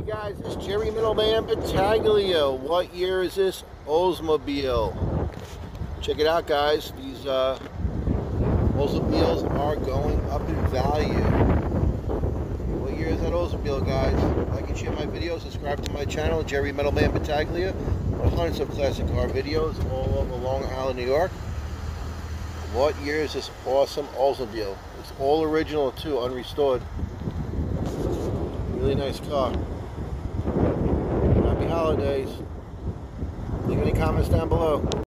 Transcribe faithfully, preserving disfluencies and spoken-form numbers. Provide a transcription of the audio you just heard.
Hey guys, it's Jerry Middleman Battaglia. What year is this Oldsmobile? Check it out, guys. These uh, Oldsmobiles are going up in value. What year is that Oldsmobile, guys? Like and share my videos, subscribe to my channel, Jerry Middleman Battaglia. Hundreds of classic car videos all over Long Island, New York. What year is this awesome Oldsmobile? It's all original too, unrestored. Really nice car. Happy holidays. Leave any comments down below.